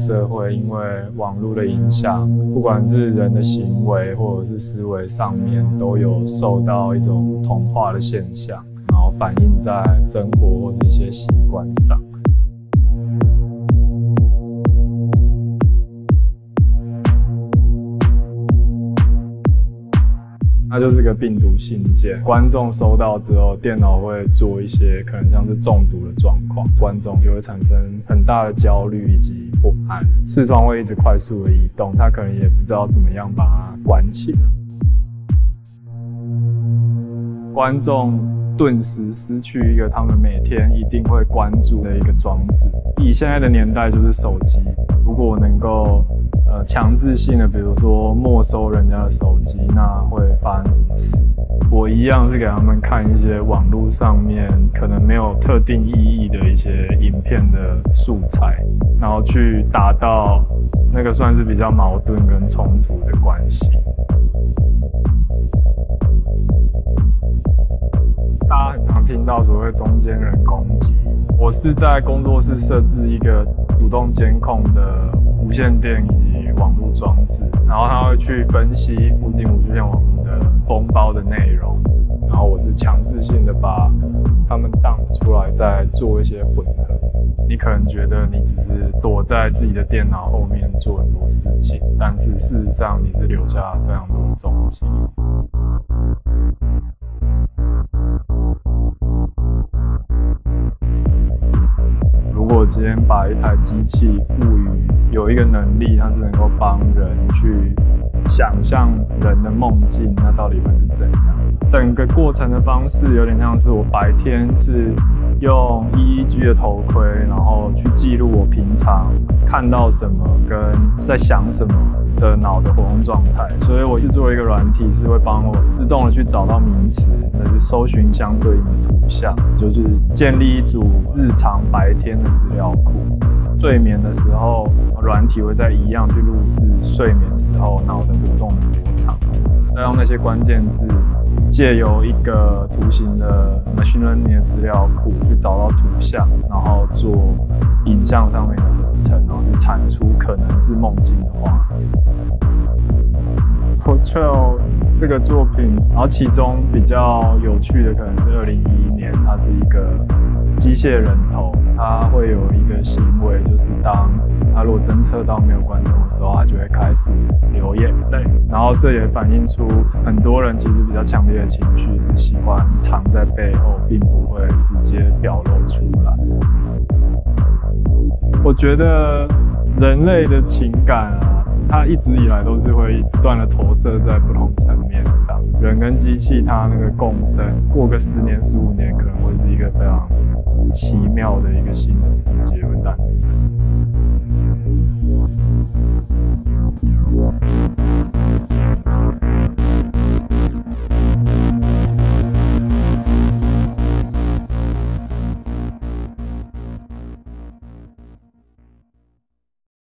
社会因为网络的影响，不管是人的行为或者是思维上面，都有受到一种同化的现象，然后反映在生活或是一些习惯上。它就是个病毒信件，观众收到之后，电脑会做一些可能像是中毒的状况，观众就会产生很大的焦虑以及不安，视窗会一直快速的移动，他可能也不知道怎么样把它关起来，观众顿时失去一个他们每天一定会关注的一个装置。以现在的年代就是手机，如果我能够强制性的，比如说没收人家的手机，那会发生什么事？我一样是给他们看一些网络上面可能没有特定意义的一些影片的素材，然后去达到那个算是比较矛盾跟冲突的关系。大家很常听到所谓中间人攻击，我是在工作室设置一个主动监控的无线电以及网络装置，然后它会去分析附近无线电网络的封包的内容，然后我是强制性的把它们dump出来，再做一些混合。你可能觉得你只是躲在自己的电脑后面做很多事情，但是事实上你是留下了非常多的踪迹。如果今天把一台机器赋予有一个能力，它是能够帮人去想象人的梦境，那到底会是怎样？整个过程的方式有点像是我白天是用EEG 的头盔，然后去记录我平常看到什么跟在想什么的脑的活动状态，所以我是做一个软体，是会帮我自动的去找到名词，去搜寻相对应的图像，就是建立一组日常白天的资料库。睡眠的时候，软体会再一样去录制睡眠时候脑的活动的波长，再用那些关键字，借由一个图形的 machine learning 的资料库去找到图像，然后做影像上面的合成，然后去产出可能是梦境的画面。Portrayal 这个作品，然后其中比较有趣的可能是2011年，它是一个机械人头，它会有一个行为，就是当它如果侦测到没有观众的时候，它就会开始流眼泪，然后这也反映出很多人其实比较强烈的情绪是喜欢藏在背后，并不会直接表露出来。我觉得人类的情感啊，它一直以来都是会不断的投射在不同层面上。人跟机器它那个共生，过个10年、15年，可能会是一个非常奇妙的一个新的世界会诞生。